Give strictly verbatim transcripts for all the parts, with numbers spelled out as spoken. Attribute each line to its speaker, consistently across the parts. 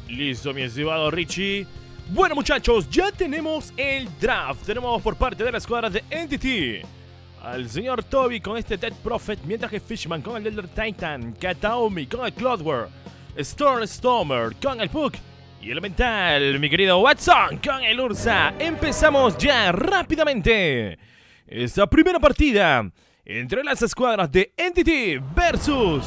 Speaker 1: Listo, mi estimado Richie. Bueno, muchachos, ya tenemos el draft. Tenemos por parte de la escuadra de Entity al señor Toby con este Dead Prophet, mientras que Fishman con el Elder Titan, Kataomi con el Cloudware, Stormstormer con el Puck y Elemental, mi querido Watson, con el Ursa. Empezamos ya rápidamente esta primera partida entre las escuadras de Entity versus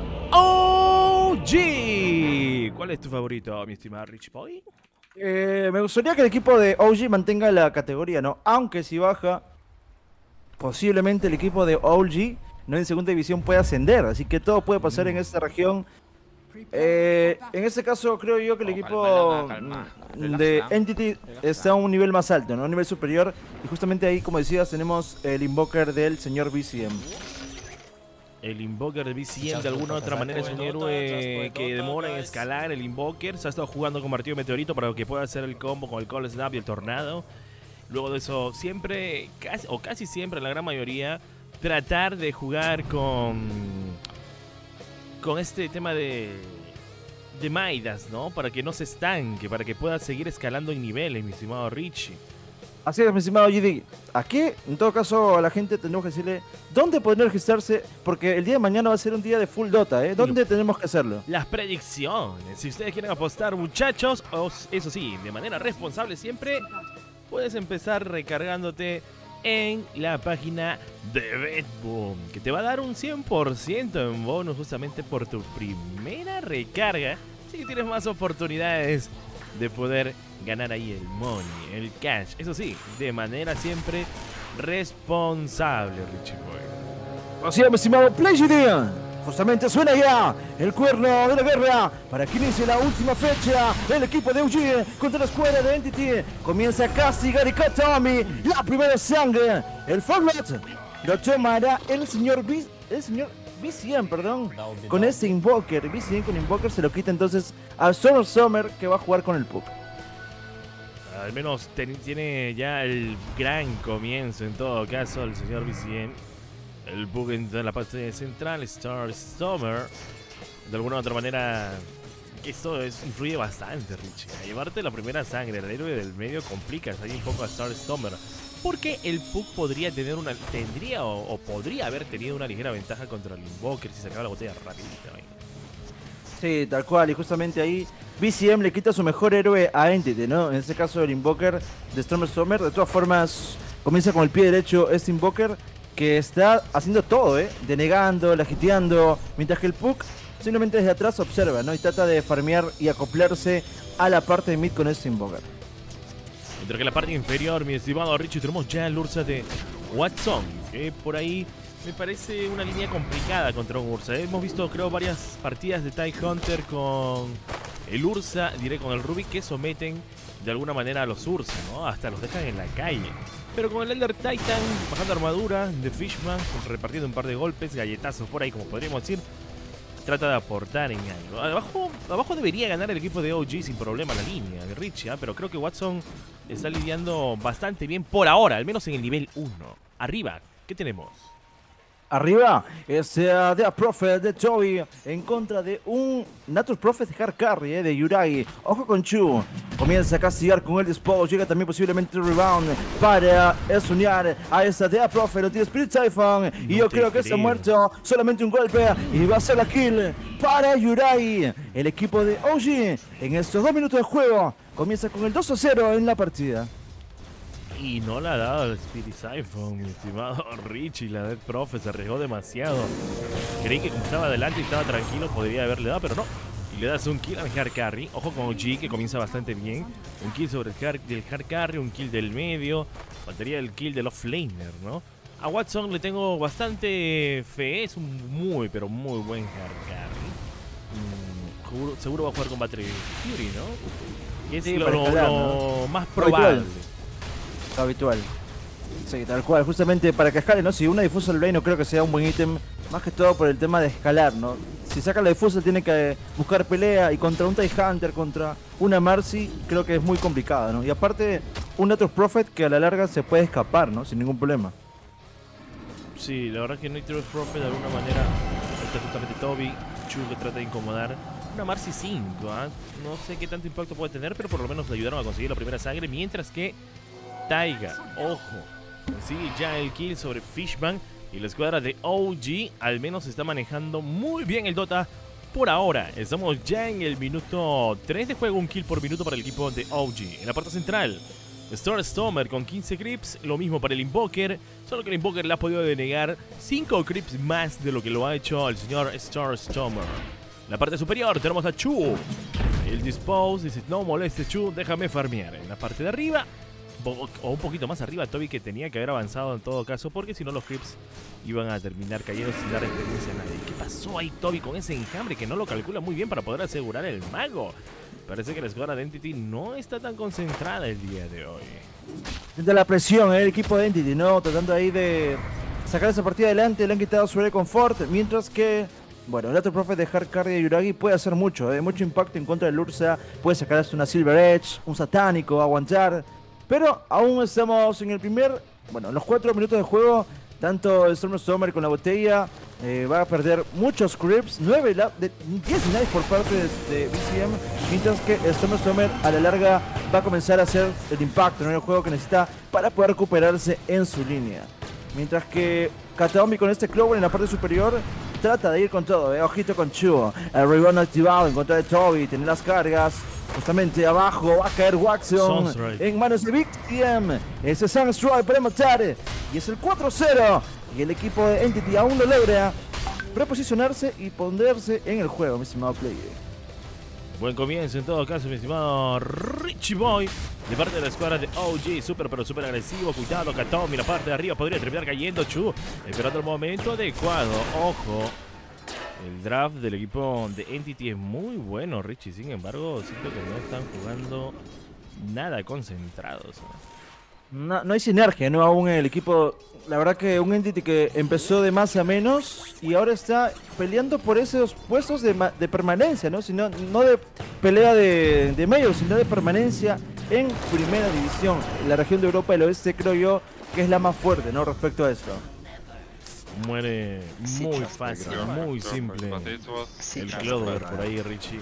Speaker 1: O G. ¿Cuál es tu favorito, mi estimado Rich Boy?
Speaker 2: Eh, me gustaría que el equipo de O G mantenga la categoría, ¿no? Aunque si baja, posiblemente el equipo de O G, no en segunda división, puede ascender. Así que todo puede pasar en esta región. Eh, en este caso creo yo que el equipo de Entity está a un nivel más alto, ¿no? Un nivel superior. Y justamente ahí, como decías, tenemos el invoker del señor B C M.
Speaker 1: El Invoker de B C M de alguna u otra manera es un héroe que demora en escalar. El Invoker se ha estado jugando con martillo meteorito para que pueda hacer el combo con el Cold Snap y el Tornado. Luego de eso, siempre, casi, o casi siempre, la gran mayoría, tratar de jugar con con este tema de de Midas, ¿no? Para que no se estanque, para que pueda seguir escalando en niveles, mi estimado Richie.
Speaker 2: Así es, mi estimado G D. Aquí, en todo caso, a la gente tenemos que decirle dónde poder registrarse, porque el día de mañana va a ser un día de full Dota, ¿eh? ¿Dónde tenemos que hacerlo?
Speaker 1: Las predicciones. Si ustedes quieren apostar, muchachos, eso sí, de manera responsable siempre, puedes empezar recargándote en la página de BetBoom, que te va a dar un cien por ciento en bonus justamente por tu primera recarga. Así que tienes más oportunidades de poder ganar ahí el money, el cash. Eso sí, de manera siempre responsable, Richie Boy.
Speaker 2: Así es, mi estimado Play G D. Justamente suena ya el cuerno de la guerra para que inicie la última fecha. El equipo de O G contra la escuadra de Entity comienza a castigar y Kataomi. La primera sangre. El Foglet lo tomará el señor B, el señor B C M, perdón, con este Invoker. B C M con Invoker se lo quita entonces a Summer Summer, que va a jugar con el Puck.
Speaker 1: Al menos ten, tiene ya el gran comienzo en todo caso el señor B C M. El Puck en la parte central, Star Stormer. De alguna u otra manera, esto es, influye bastante, Richie. A llevarte la primera sangre, el héroe del medio complicas ahí un poco a Star Stormer. Porque el Puck podría tener una, tendría o, o podría haber tenido una ligera ventaja contra el Invoker si sacaba la botella rapidito. ¿eh?
Speaker 2: Sí, tal cual, y justamente ahí B C M le quita su mejor héroe a Entity, ¿no? En este caso el Invoker de Storm Stormer. De todas formas, comienza con el pie derecho este Invoker, que está haciendo todo, ¿eh? Denegando, lagiteando, mientras que el Puck simplemente desde atrás observa, ¿no? Y trata de farmear y acoplarse a la parte de mid con este Invoker.
Speaker 1: Mientras que en la parte inferior, mi estimado Richie, tenemos ya el Ursa de Watson, que por ahí me parece una línea complicada contra un Ursa. Hemos visto, creo, varias partidas de TIE Hunter con el Ursa, diré con el Rubik, que someten de alguna manera a los Ursa, ¿no? Hasta los dejan en la calle. Pero con el Elder Titan, bajando armadura de Fishman, repartiendo un par de golpes, galletazos por ahí, como podríamos decir, trata de aportar en algo. Abajo, abajo debería ganar el equipo de O G sin problema la línea de Richie, ¿eh? Pero creo que Watson está lidiando bastante bien por ahora, al menos en el nivel uno. Arriba, ¿qué tenemos?
Speaker 2: Arriba, ese uh, Death Prophet de Toby en contra de un Natus Prophet Hard Carry eh, de Yuragi. Ojo con Chu, comienza a castigar con el Dispose. Llega también posiblemente el Rebound para estunear a esa Death Prophet. Lo tiene Spirit Typhon y
Speaker 1: no
Speaker 2: yo creo que está muerto. Solamente un golpe y va a ser la kill para Yuragi. El equipo de O G en estos dos minutos de juego comienza con el dos a cero en la partida.
Speaker 1: Y no le ha dado el Spirit Siphon, mi estimado Richie. La Death Prophet se arriesgó demasiado. Creí que como estaba adelante y estaba tranquilo podría haberle dado, pero no. Y le das un kill al Hard Carry. Ojo con O G, que comienza bastante bien. Un kill sobre el hard, del Hard Carry, un kill del medio. Faltaría el kill del Offlaner, ¿no? A Watson le tengo bastante fe. Es un muy, pero muy buen Hard Carry. Mm, seguro, seguro va a jugar con Battery Fury, ¿no? Y es
Speaker 2: Sí,
Speaker 1: lo, lo,
Speaker 2: escalar,
Speaker 1: lo
Speaker 2: ¿no?
Speaker 1: más probable.
Speaker 2: Habitual. Sí, tal cual, justamente para que escale, ¿no? Si una Diffusal Blade no creo que sea un buen ítem, más que todo por el tema de escalar, ¿no? Si saca la Diffusal tiene que buscar pelea, y contra un TIE Hunter, contra una Mercy, creo que es muy complicado, ¿no? Y aparte, un Natus Prophet que a la larga se puede escapar, ¿no? Sin ningún problema.
Speaker 1: Sí, la verdad que Natus Prophet de alguna manera, está justamente Toby, Chu que trata de incomodar. una Marcy cinco, ¿eh? No sé qué tanto impacto puede tener, pero por lo menos le ayudaron a conseguir la primera sangre. Mientras que Taiga, ojo, consigue ya el kill sobre Fishman. Y la escuadra de O G al menos está manejando muy bien el Dota por ahora. Estamos ya en el minuto tres de juego, un kill por minuto para el equipo de O G. En la parte central, Starstormer con quince creeps, lo mismo para el Invoker, solo que el Invoker le ha podido denegar cinco creeps más de lo que lo ha hecho el señor Starstormer. En la parte superior tenemos a Chu. El Dispose dice, no moleste Chu, déjame farmear. En la parte de arriba, o un poquito más arriba, Toby, que tenía que haber avanzado en todo caso, porque si no los creeps iban a terminar cayendo sin dar experiencia a nadie. ¿Qué pasó ahí, Toby, con ese enjambre que no lo calcula muy bien para poder asegurar el mago? Parece que la escuadra de Entity no está tan concentrada el día de hoy.
Speaker 2: Desde la presión, ¿eh? El equipo de Entity, ¿no? Tratando ahí de sacar esa partida adelante, le han quitado su área de confort, mientras que, bueno, el otro profe de Hard Carry de Yuragi puede hacer mucho, ¿eh? Mucho impacto en contra del Ursa, puede sacar hasta una Silver Edge, un satánico, aguantar. Pero aún estamos en el primer, bueno, los cuatro minutos de juego. Tanto Stormstormer con la botella eh, va a perder muchos creeps, nueve, de, diez knives por parte de, de B C M, mientras que Stormstormer a la larga va a comenzar a hacer el impacto en el juego que necesita para poder recuperarse en su línea. Mientras que Kataomi con este Clover en la parte superior trata de ir con todo, eh. Ojito con Chu, el rebound activado en contra de Toby, tiene las cargas. Justamente abajo va a caer Waxon en manos de Big T M. Ese Sunstrike para matar. Y es el cuatro cero. Y el equipo de Entity aún no logra reposicionarse y ponerse en el juego, mi estimado player.
Speaker 1: Buen comienzo en todo caso, mi estimado Richie Boy. De parte de la escuadra de O G, súper pero súper agresivo. Cuidado, Kataomi, la parte de arriba podría terminar cayendo. Chu, esperando el momento adecuado. Ojo. El draft del equipo de Entity es muy bueno, Richie. Sin embargo, siento que no están jugando nada concentrados.
Speaker 2: No, no hay sinergia, ¿no? Aún en el equipo. La verdad que un Entity que empezó de más a menos y ahora está peleando por esos puestos de, de permanencia, ¿no? Sino, no de pelea de, de Major, sino de permanencia en primera división. La región de Europa del Oeste creo yo que es la más fuerte, ¿no? Respecto a esto.
Speaker 1: Muere muy fácil, muy simple el Clover por ahí, Richie.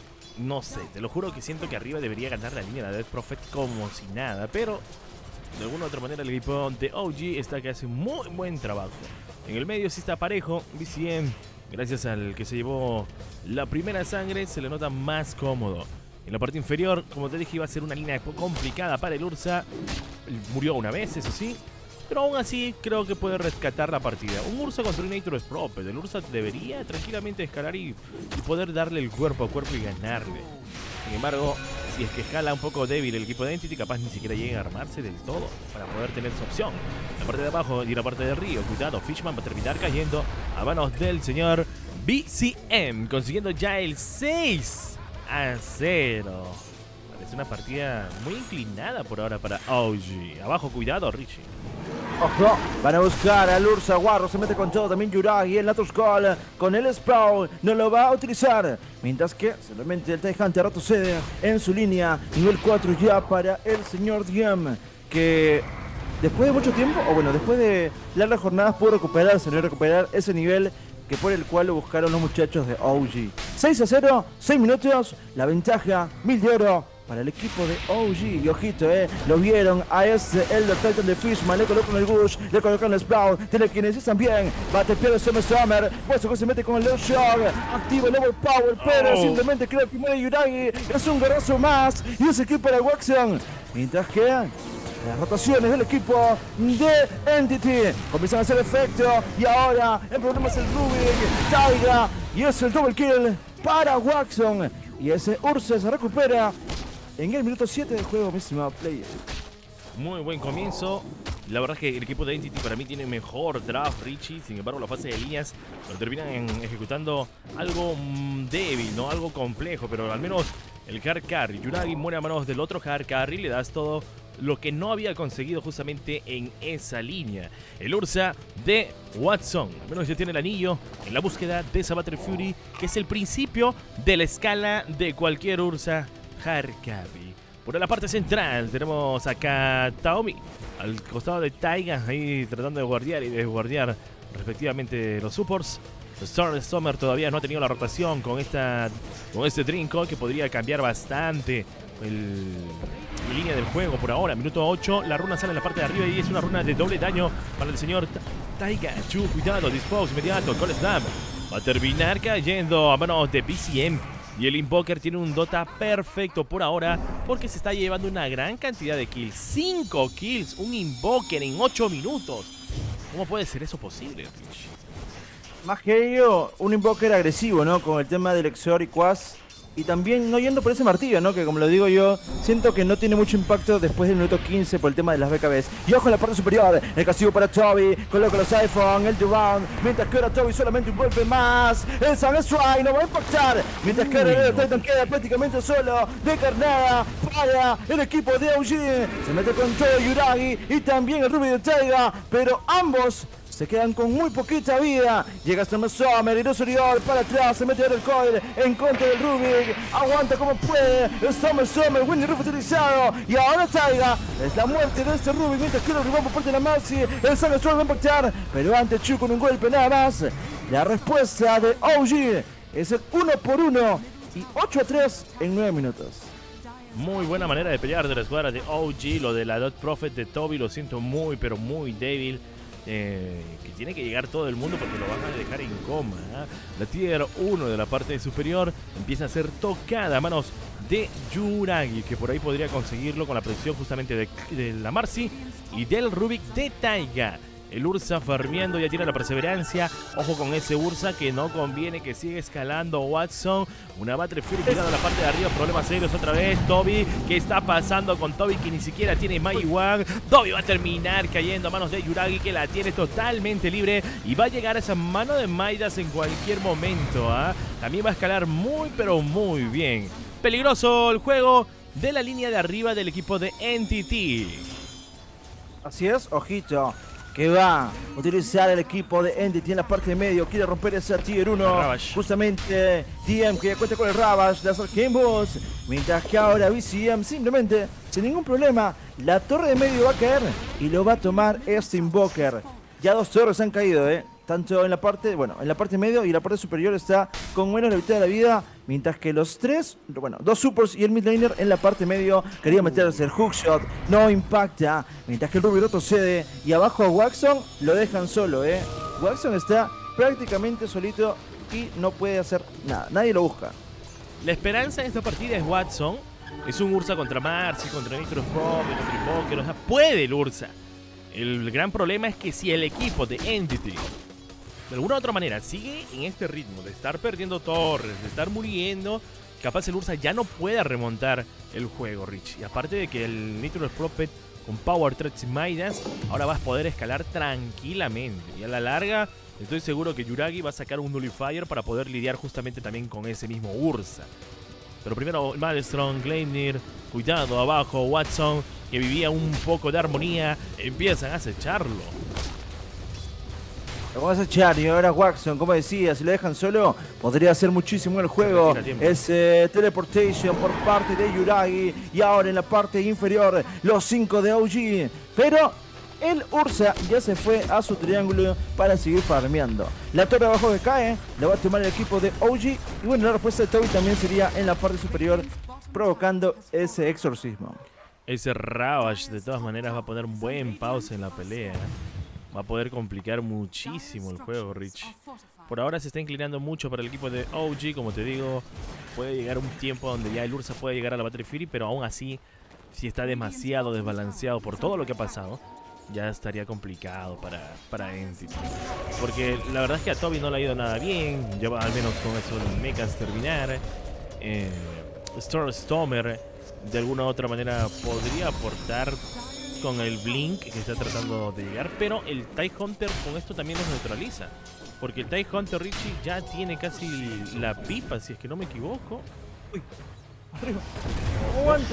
Speaker 1: No sé, te lo juro que siento que arriba debería ganar la línea de Death Prophet como si nada, pero de alguna u otra manera el equipo de O G está que hace muy buen trabajo. En el medio sí está parejo, B C M, gracias al que se llevó la primera sangre, se le nota más cómodo. En la parte inferior, como te dije, iba a ser una línea complicada para el Ursa. Murió una vez, eso sí. Pero aún así creo que puede rescatar la partida. Un Ursa contra un Nature es propio. El Ursa debería tranquilamente escalar y, y poder darle el cuerpo a cuerpo y ganarle. Sin embargo, si es que escala un poco débil el equipo de Entity, capaz ni siquiera llega a armarse del todo para poder tener esa opción. La parte de abajo y la parte de arriba, cuidado, Fishman va a terminar cayendo a manos del señor B C M, consiguiendo ya el seis a cero. Parece una partida muy inclinada por ahora para O G. Abajo, cuidado, Richie.
Speaker 2: Ojo, van a buscar al Ursa. Guarro se mete con todo, también Yuragi, el Natus Call con el Sprout, no lo va a utilizar. Mientras que solamente el Tidehunter retrocede en su línea, nivel cuatro ya para el señor Diem, que después de mucho tiempo, o bueno, después de largas jornadas pudo recuperarse, no recuperar ese nivel que por el cual lo buscaron los muchachos de O G. seis a cero, seis minutos, la ventaja, mil de oro para el equipo de O G. Y ojito, eh, lo vieron a ese Elder Titan de Fishman, le colocan el Bush, le colocan el Sprout, tiene quienes también, va a tepear el Summer Summer, Hueso que se mete con el Low Shock, activa el Overpower, pero
Speaker 1: oh.
Speaker 2: simplemente crea el primero de Yuragi, es un guerrazo más, y ese equipo de Waxon. Mientras que las rotaciones del equipo de Entity comienzan a hacer efecto, y ahora el problema es el Rubik, Taiga, y es el double kill para Waxon, y ese Ursa se recupera en el minuto siete de juego, mi estimado player.
Speaker 1: Muy buen comienzo. La verdad es que el equipo de Entity para mí tiene mejor draft, Richie. Sin embargo, la fase de líneas lo terminan en, ejecutando algo mmm, débil, no algo complejo. Pero al menos el hard carry. Yuragi muere a manos del otro hard carry. Le das todo lo que no había conseguido justamente en esa línea. El Ursa de Watson, al menos ya tiene el anillo en la búsqueda de esa Battle Fury, que es el principio de la escala de cualquier Ursa hard carry. Por la parte central tenemos acá Taomi al costado de Taiga, ahí tratando de guardiar y desguardiar respectivamente los supports. Storm Summer todavía no ha tenido la rotación con esta con este Dream Coil que podría cambiar bastante el, la línea del juego por ahora. Minuto ocho, la runa sale en la parte de arriba y es una runa de doble daño para el señor Taiga. Chu, cuidado, dispose inmediato, Cold Snap. Va a terminar cayendo a manos de B C M. Y el Invoker tiene un Dota perfecto por ahora porque se está llevando una gran cantidad de kills. cinco kills, un Invoker en ocho minutos. ¿Cómo puede ser eso posible, Rich?
Speaker 2: Más que ello, un Invoker agresivo, ¿no? Con el tema del Exor y Quas. Y también no yendo por ese martillo, ¿no? Que como lo digo yo, siento que no tiene mucho impacto después del minuto quince por el tema de las B K Bs. Y ojo en la parte superior, el castigo para Toby, coloca los iPhone, el Durant, mientras que ahora Toby solamente un golpe más, el Sun Strike no va a impactar, mientras que ahora el Titan queda prácticamente solo, de carnada para el equipo de O G, se mete con todo Yuragi y también el Ruby de Taiga, pero ambos se quedan con muy poquita vida. Llega Summer Summer, Iroso Oriol para atrás, se mete el coil en contra del Rubik. Aguanta como puede. El Summer Summer, Windy Roof utilizado. Y ahora Taiga. Es la muerte de este Rubik mientras que lo ribó por parte de la Maxi. El Sun Strike va a impactar, pero antes Chu con un golpe nada más. La respuesta de O G es el uno por uno y ocho a tres en nueve minutos.
Speaker 1: Muy buena manera de pelear de la escuadra de O G. Lo de la Dot Prophet de Toby lo siento muy, pero muy débil. Eh, que tiene que llegar todo el mundo porque lo van a dejar en coma, ¿eh? La tier uno de la parte superior empieza a ser tocada a manos de Yuragi, que por ahí podría conseguirlo con la presión justamente de, de la Marcy y del Rubik de Taiga. El Ursa farmeando, ya tiene la perseverancia. Ojo con ese Ursa que no conviene, que sigue escalando Watson. Una Battle Fury tirada a la parte de arriba. Problemas serios otra vez. Toby, ¿qué está pasando con Toby que ni siquiera tiene Mai One? Toby va a terminar cayendo a manos de Yuragi, que la tiene totalmente libre. Y va a llegar a esa mano de Midas en cualquier momento, ¿eh? También va a escalar muy pero muy bien. Peligroso el juego de la línea de arriba del equipo de Entity.
Speaker 2: Así es, ojito, que va a utilizar el equipo de Entity en la parte de medio. Quiere romper esa tier uno. Justamente D M que ya cuenta con el Ravage, las Arcane. Mientras que ahora B C M simplemente, sin ningún problema, la torre de medio va a caer y lo va a tomar este Invoker. Ya dos torres han caído, eh. Tanto en la parte, bueno, en la parte medio y la parte superior está con menos de la mitad de la vida. Mientras que los tres, bueno, dos supers y el mid laner en la parte medio quería meterse el hookshot, no impacta. Mientras que el Ruby retrocede y abajo a Waxon lo dejan solo, eh. Waxon está prácticamente solito y no puede hacer nada, nadie lo busca.
Speaker 1: La esperanza en esta partida es Watson. Es un Ursa contra Marcy, contra Nitro Pop, contra Invoker, o sea, puede el Ursa. El gran problema es que si el equipo de Entity de alguna u otra manera sigue en este ritmo de estar perdiendo torres, de estar muriendo, capaz el Ursa ya no pueda remontar el juego, Rich. Y aparte de que el Nitro Prophet con Power Threats y Midas, ahora vas a poder escalar tranquilamente. Y a la larga, estoy seguro que Yuragi va a sacar un Nullifier para poder lidiar justamente también con ese mismo Ursa. Pero primero Maelstrom, Gleipnir, cuidado abajo, Watson, que vivía un poco de armonía, empiezan a acecharlo.
Speaker 2: Lo vamos a echar y ahora Waxon, como decía, si lo dejan solo, podría hacer muchísimo el juego. Es eh, teleportation por parte de Yuragi. Y ahora en la parte inferior, los cinco de O G. Pero el Ursa ya se fue a su triángulo para seguir farmeando. La torre abajo que cae, la va a tomar el equipo de O G. Y bueno, la respuesta de Toby también sería en la parte superior, provocando ese exorcismo.
Speaker 1: Ese Ravage de todas maneras va a poner un buen pausa en la pelea. Va a poder complicar muchísimo el juego, Rich. Por ahora se está inclinando mucho para el equipo de O G. Como te digo, puede llegar un tiempo donde ya el Ursa puede llegar a la Battle Fury, pero aún así, si está demasiado desbalanceado por todo lo que ha pasado, ya estaría complicado para, para Entity. Porque la verdad es que a Toby no le ha ido nada bien. Lleva al menos con eso el mechas terminar. Eh, Stormer de alguna u otra manera podría aportar con el Blink que está tratando de llegar, pero el TIE Hunter con esto también los neutraliza, porque el TIE Hunter, Richie, ya tiene casi la pipa, si es que no me equivoco.
Speaker 2: Uy, arriba. Aguanta,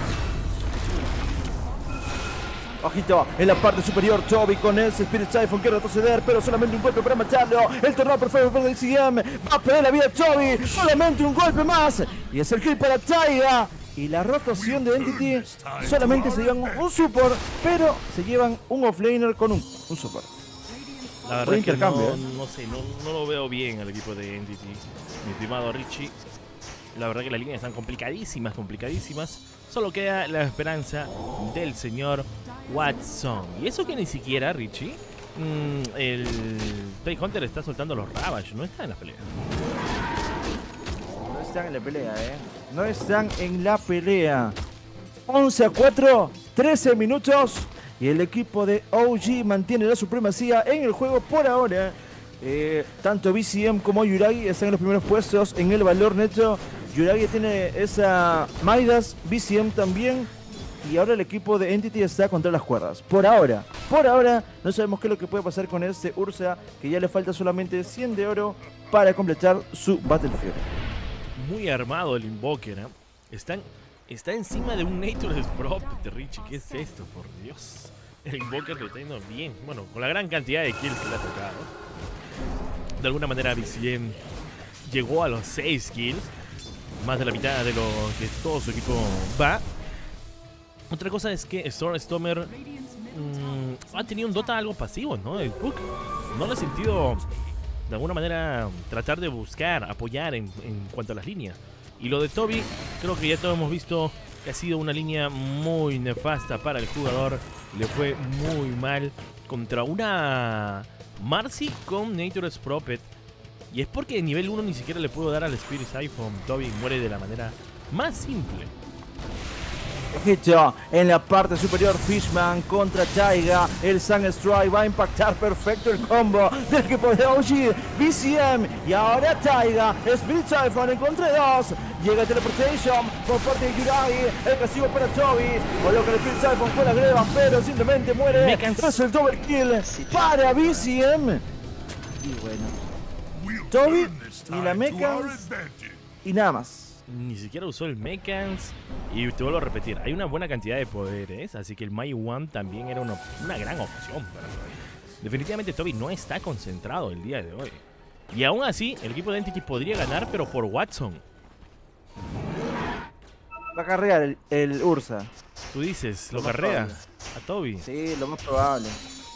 Speaker 2: ojito, en la parte superior Toby con ese Spirit Siphon quiere retroceder, pero solamente un golpe para matarlo. El tornado perfecto para el C M, va a perder la vida Toby, solamente un golpe más y es el kill para Taiga. Y la rotación de Entity solamente se llevan un support, pero se llevan un offlaner con un, un support.
Speaker 1: La verdad
Speaker 2: Buen
Speaker 1: es que
Speaker 2: intercambio,
Speaker 1: no,
Speaker 2: ¿eh?
Speaker 1: no sé, no, no lo veo bien al equipo de Entity, mi estimado Richie. La verdad que las líneas están complicadísimas, complicadísimas. Solo queda la esperanza del señor Watson. Y eso que ni siquiera, Richie, mmm, el Play Hunter está soltando los Ravage, no está en la pelea.
Speaker 2: No están en la pelea, eh. No están en la pelea. once a cuatro, trece minutos. Y el equipo de O G mantiene la supremacía en el juego por ahora. Eh, tanto B C M como Yuragi están en los primeros puestos en el valor neto. Yuragi tiene esa Midas, B C M también. Y ahora el equipo de Entity está contra las cuerdas. Por ahora, por ahora, no sabemos qué es lo que puede pasar con este Ursa, que ya le falta solamente cien de oro para completar su Battlefield.
Speaker 1: Muy armado el Invoker, ¿eh? Están, está encima de un Nature's Prop de Richie. ¿Qué es esto, por Dios? El Invoker lo está yendo bien. Bueno, con la gran cantidad de kills que le ha tocado. De alguna manera B C M llegó a los seis kills. Más de la mitad de lo que todo su equipo va. Otra cosa es que Stormstormer mmm, ha tenido un Dota algo pasivo, ¿no? El Puck no lo he sentido de alguna manera tratar de buscar, apoyar en, en cuanto a las líneas. Y lo de Toby, creo que ya todos hemos visto que ha sido una línea muy nefasta para el jugador. Le fue muy mal contra una Marcy con Nature's Prophet. Y es porque en nivel uno ni siquiera le puedo dar al Spirit iPhone. Toby muere de la manera más simple.
Speaker 2: Ojito, en la parte superior Fishman contra Taiga. El Sun Strike va a impactar perfecto el combo del equipo de O G, B C M. Y ahora Taiga, Spirit Siphon en contra de dos. Llega Teleportation por parte de Yuragi. El castigo para Toby. Coloca el Spirit Siphon con la greba, pero simplemente muere. Es el double kill para B C M. Y bueno, Toby ni la Mekans y nada más.
Speaker 1: Ni siquiera usó el Mekans. Y te vuelvo a repetir, hay una buena cantidad de poderes, así que el My One también era una, una gran opción para Toby. Definitivamente Toby no está concentrado el día de hoy. Y aún así, el equipo de Entity podría ganar, pero por Watson.
Speaker 2: Va a carrear el, el Ursa.
Speaker 1: Tú dices, lo,
Speaker 2: Lo
Speaker 1: carrea
Speaker 2: más
Speaker 1: a Toby.
Speaker 2: Sí, lo más probable.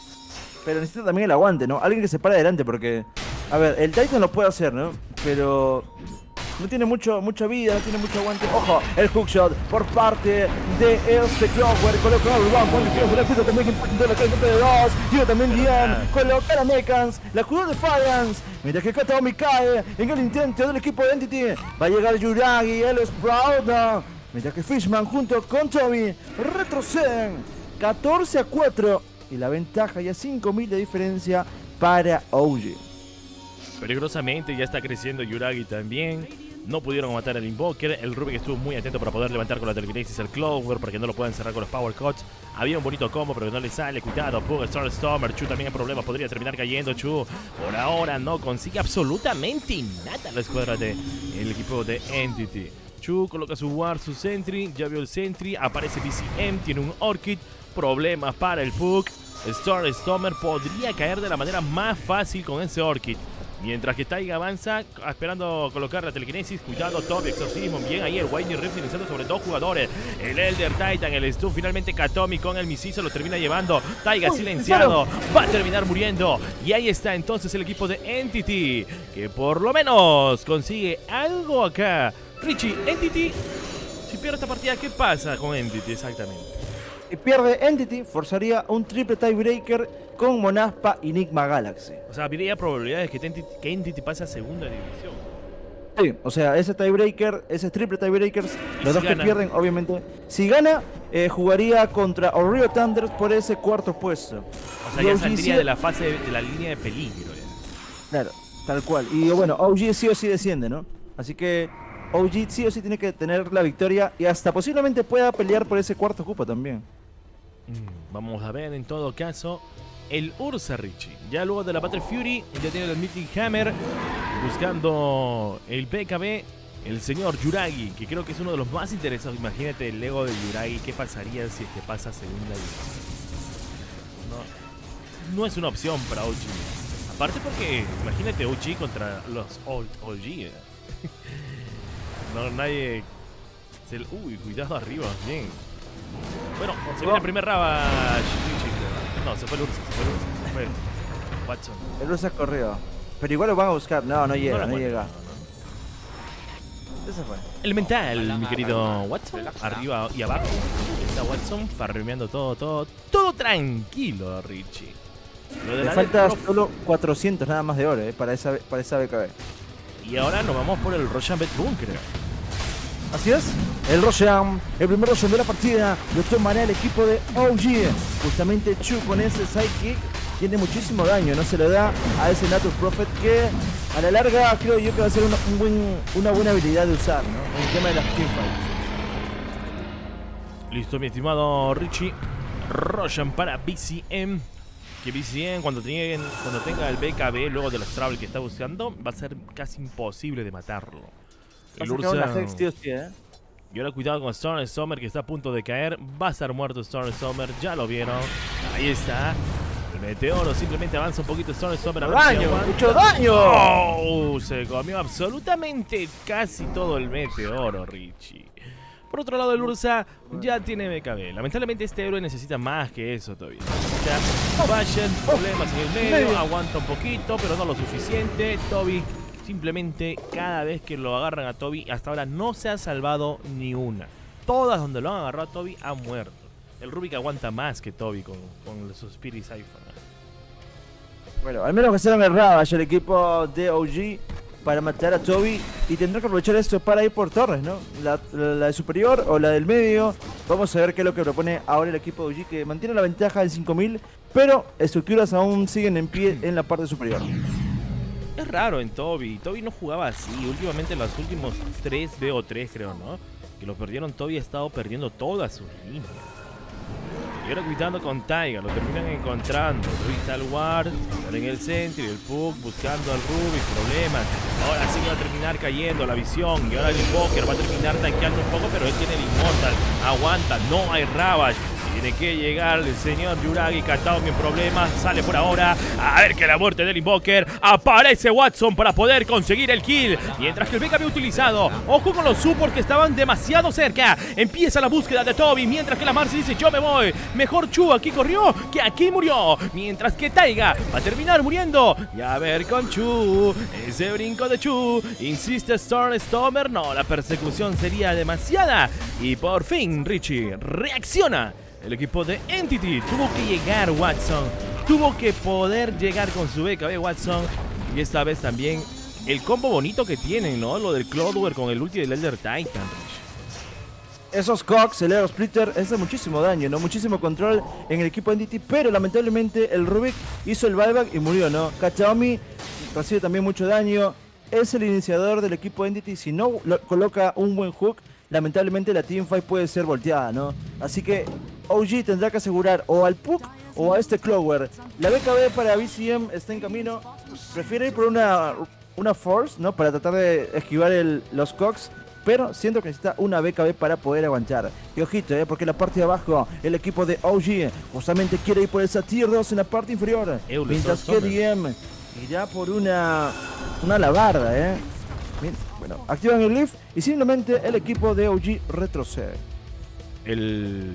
Speaker 2: Pero necesita también el aguante, ¿no? Alguien que se pare adelante porque... A ver, el Titan lo puede hacer, ¿no? Pero... no tiene mucho, mucha vida, no tiene mucho aguante. ¡Ojo! El hookshot por parte de este Clockwork. Coloca el One, pone el la pista también que impacta la calle de dos. Llega también Lian. Coloca la Mekans. La jugó Defiance. Mientras que Kataomi cae en el intento del equipo de Entity. Va a llegar Yuragi, el Sprout. No. Mientras que Fishman junto con Toby retroceden catorce a cuatro. Y la ventaja ya cinco mil de diferencia para O G.
Speaker 1: Peligrosamente ya está creciendo Yuragi también. No pudieron matar al Invoker. El Rubik estuvo muy atento para poder levantar con la Telekinesis el Clover, para que no lo puedan cerrar con los Power Cuts. Había un bonito combo, pero no le sale. Cuidado, Pug, Stormstormer. Chu también en problemas. Podría terminar cayendo. Chu por ahora no consigue absolutamente nada la escuadra del equipo de Entity. Chu coloca su Ward, su Sentry. Ya vio el Sentry. Aparece B C M. Tiene un Orchid. Problemas para el Pug. Stormstormer podría caer de la manera más fácil con ese Orchid. Mientras que Taiga avanza, esperando colocar la telequinesis. Cuidado, Toby, exorcismo. Bien ahí el Winding Rift iniciando sobre dos jugadores. El Elder Titan, el Stun. Finalmente Kataomi con el misil se lo termina llevando. Taiga silenciado. Va a terminar muriendo. Y ahí está entonces el equipo de Entity, que por lo menos consigue algo acá. Richie, Entity, si pierde esta partida, ¿qué pasa con Entity exactamente?
Speaker 2: Si pierde Entity, forzaría un triple tiebreaker con Monaspa y Enigma Galaxy.
Speaker 1: O sea, habría probabilidades que Entity, que Entity pase a segunda división.
Speaker 2: Sí, o sea, ese tiebreaker, ese triple tiebreaker, los
Speaker 1: si
Speaker 2: dos
Speaker 1: gana?
Speaker 2: que pierden, obviamente. Si gana, eh, jugaría contra Oreo Thunders por ese cuarto puesto.
Speaker 1: O sea,
Speaker 2: Y
Speaker 1: ya
Speaker 2: O G
Speaker 1: saldría
Speaker 2: sí-
Speaker 1: de la fase de, de la línea de peligro. Ya.
Speaker 2: Claro, tal cual. Y bueno, O G sí o sí desciende, ¿no? Así que O G sí o sí tiene que tener la victoria y hasta posiblemente pueda pelear por ese cuarto cupo también.
Speaker 1: Mm, Vamos a ver en todo caso el Ursa Richie. Ya luego de la Battle Fury, ya tiene el Meeting Hammer buscando el P K B. El señor Yuragi, que creo que es uno de los más interesados. Imagínate el ego de Yuragi. ¿Qué pasaría si es que pasa a segunda división? No, no es una opción para O G. Aparte porque, imagínate O G contra los Old O G. ¿eh? No, nadie... Se... Uy, cuidado arriba, bien. Bueno, se viene el primer Ravage. No, se fue el Ursa, se fue el Ursa, se fue. Watson.
Speaker 2: El Ursa corrió. Pero igual lo van a buscar. No, no llega,
Speaker 1: No
Speaker 2: no,
Speaker 1: la
Speaker 2: llega.
Speaker 1: encuentro, no, no.
Speaker 2: Ese fue.
Speaker 1: Elemental, mi querido Watson. Arriba y abajo. Está Watson farmeando todo, todo, todo tranquilo, Richie. Lo de
Speaker 2: Le
Speaker 1: la
Speaker 2: falta
Speaker 1: Netprof-
Speaker 2: solo cuatrocientos nada más de oro, eh, para esa, para esa B K B.
Speaker 1: Y ahora nos vamos por el Roshan Bet Bunker.
Speaker 2: Así es, el Roshan, el primer Roshan de la partida, lo toma el equipo de O G. Justamente Chu con ese sidekick tiene muchísimo daño, no se le da a ese Natus Prophet que a la larga creo yo que va a ser una, un buen, una buena habilidad de usar, ¿no? En el tema de las teamfights.
Speaker 1: Listo, mi estimado Richie. Roshan para B C M. Que B C M cuando, tenga, cuando tenga el B K B luego de los Travel que está buscando, va a ser casi imposible de matarlo. El
Speaker 2: Va a sacar una
Speaker 1: Ursa...
Speaker 2: Hex, tío, sí, ¿eh?
Speaker 1: Y ahora cuidado con Storm Summer que está a punto de caer. Va a estar muerto Storm Summer, ya lo vieron. Ahí está. El meteoro simplemente avanza un poquito Storm Summer. A ver si
Speaker 2: ¡Daño!
Speaker 1: aguanta.
Speaker 2: ¡Mucho daño!
Speaker 1: ¡Oh! Se comió absolutamente casi todo el meteoro, Richie. Por otro lado, el Ursa ya tiene B K B. Lamentablemente este héroe necesita más que eso todavía. Necesita Bashen, problemas en el medio, aguanta un poquito, pero no lo suficiente. Toby, simplemente cada vez que lo agarran a Toby, hasta ahora no se ha salvado ni una. Todas donde lo han agarrado a Toby han muerto. El Rubik aguanta más que Toby con, con su Spirit Siphon.
Speaker 2: Bueno, al menos gastaron el Ravage el equipo de O G para matar a Toby y tendrá que aprovechar esto para ir por torres, ¿no? La, la, la de superior o la del medio. Vamos a ver qué es lo que propone ahora el equipo de O G, que mantiene la ventaja en cinco mil, pero estructuras aún siguen en pie en la parte superior.
Speaker 1: Es raro en Toby. Toby no jugaba así. Últimamente en los últimos tres B O tres creo, ¿no? Que lo perdieron. Toby ha estado perdiendo toda su línea. Y ahora cuidando con Taiga, lo terminan encontrando. Luis al Ward, en el centro y el Puck buscando al Rubik, problemas. Ahora sí que va a terminar cayendo la visión. Y ahora el Invoker va a terminar tanqueando un poco, pero él tiene el Immortal. Aguanta, no hay Ravage. Tiene que llegar el señor Yuragi, Kataomi en problemas, sale por ahora. A ver que la muerte del Invoker. Aparece Watson para poder conseguir el kill. Mientras que el B K B utilizado. Ojo con los supports que estaban demasiado cerca. Empieza la búsqueda de Toby. Mientras que la Marcy dice yo me voy. Mejor Chu aquí corrió que aquí murió. Mientras que Taiga va a terminar muriendo. Y a ver con Chu. Ese brinco de Chu. Insiste Stormstormer. No, la persecución sería demasiada. Y por fin Richie reacciona. El equipo de Entity tuvo que llegar Watson, tuvo que poder llegar con su B K B Watson. Y esta vez también el combo bonito que tienen, ¿no? Lo del Cloudware con el ulti del Elder Titan.
Speaker 2: Esos Cogs, el Aero Splitter, hace muchísimo daño, ¿no? Muchísimo control en el equipo de Entity, pero lamentablemente el Rubik hizo el buyback y murió, ¿no? Kataomi recibe también mucho daño, es el iniciador del equipo de Entity, si no lo, coloca un buen hook, lamentablemente la teamfight puede ser volteada, ¿no? Así que O G tendrá que asegurar o al Puck o a este Clover. La B K B para B C M está en camino. Prefiere ir por una, una Force, ¿no? Para tratar de esquivar el, los Cogs. Pero siento que necesita una B K B para poder aguantar. Y ojito, ¿eh? Porque la parte de abajo, el equipo de O G justamente quiere ir por esa tier dos en la parte inferior.
Speaker 1: Euless,
Speaker 2: Mientras que D M irá por una, una labarda, ¿eh? Bien, bueno, activan el Leaf y simplemente el equipo de O G retrocede.
Speaker 1: El...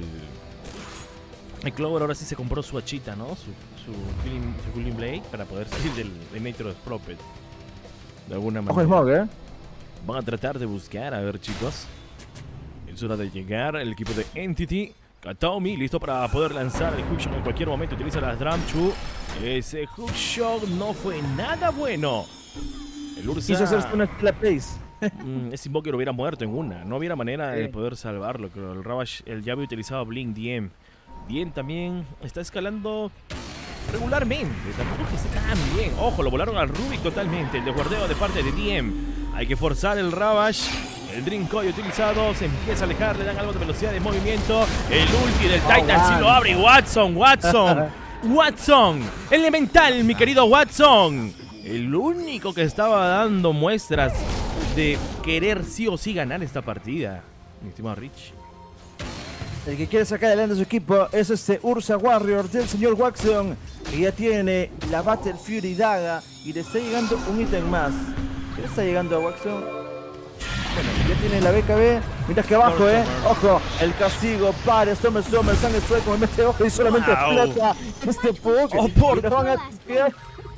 Speaker 1: El Clover ahora sí se compró su hachita, ¿no? Su, su, Cooling, su Cooling Blade para poder salir del Nature Prophet. De alguna manera.
Speaker 2: Ojo Smog, ¿eh?
Speaker 1: Van a tratar de buscar, a ver chicos. Es hora de llegar el equipo de Entity. Kataomi listo para poder lanzar el hookshot en cualquier momento. Utiliza las Drum Chu. Ese hookshot no fue nada bueno. El Ursa...
Speaker 2: Quiso hacerse una Stella Pace.
Speaker 1: Mm, ese Invoker hubiera muerto en una. No hubiera manera
Speaker 2: sí.
Speaker 1: de poder salvarlo. Creo el Ravage, él ya había utilizado Blink D M. Bien, también está escalando regularmente. Tampoco que esté tan bien. Ojo, lo volaron al Rubik totalmente. El desguardeo de parte de D M. Hay que forzar el Ravage. El Dream Coil utilizado. Se empieza a alejar. Le dan algo de velocidad de movimiento. El ulti del
Speaker 2: Oh,
Speaker 1: Titan sí
Speaker 2: wow.
Speaker 1: lo abre. Y Watson, Watson. Watson. Elemental, mi querido Watson. El único que estaba dando muestras de querer sí o sí ganar esta partida. Mi estimado Rich.
Speaker 2: El que quiere sacar adelante a su equipo es este Ursa Warrior del señor Watson, que ya tiene la Battle Fury Daga y le está llegando un ítem más. ¿Qué le está llegando a Watson? Bueno, ya tiene la B K B. Mientras que abajo, eh. Ojo, el castigo para Storm Storm, Sun Strike como mete ojo y solamente
Speaker 1: Wow.
Speaker 2: explota este Puck.
Speaker 1: Oh, por
Speaker 2: Y lo van a tirar.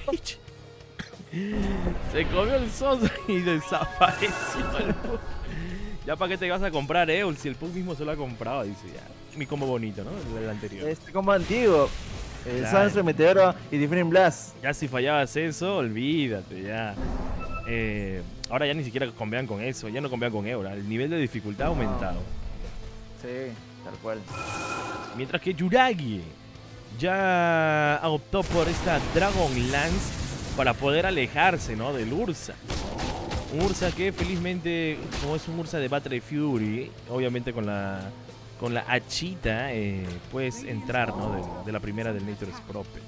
Speaker 1: Rich. Se comió el Sosa y desapareció el Pug. Ya para qué te vas a comprar Eul si el Pug mismo se lo ha comprado, dice ya. Mi combo bonito, ¿no? El, el anterior.
Speaker 2: Este combo antiguo. El
Speaker 1: Claro.
Speaker 2: Sunset, Meteoro y Different Blast.
Speaker 1: Ya si fallabas eso, olvídate ya. Eh, ahora ya ni siquiera combean con eso, ya no combean con Eul. El nivel de dificultad ha aumentado.
Speaker 2: Sí, tal cual.
Speaker 1: Mientras que Yuragi ya optó por esta Dragon Lance para poder alejarse, ¿no? Del Ursa. Un Ursa que felizmente, como es un Ursa de Battle Fury, obviamente con la con la hachita, eh, puedes entrar, ¿no? De, de la primera del Nature's Prophet.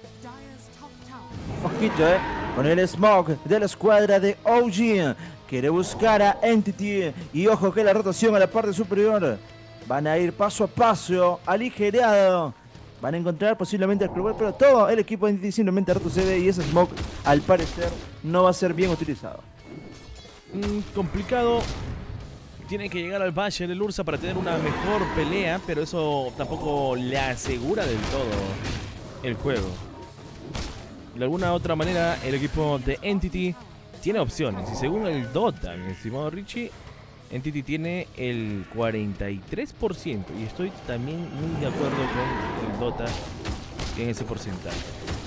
Speaker 2: Ojito, eh. Con el Smoke de la escuadra de O G. Quiere buscar a Entity. Y ojo que la rotación a la parte superior. Van a ir paso a paso, aligerado. Van a encontrar posiblemente al club, pero todo el equipo de Entity simplemente retrocede. Y ese Smoke, al parecer, no va a ser bien utilizado.
Speaker 1: Mm, complicado. Tiene que llegar al Basher el Ursa para tener una mejor pelea, pero eso tampoco le asegura del todo el juego. De alguna otra manera, el equipo de Entity tiene opciones. Y según el Dota, mi estimado Richie, Entity tiene el cuarenta y tres por ciento. Y estoy también muy de acuerdo con el Dota en ese porcentaje.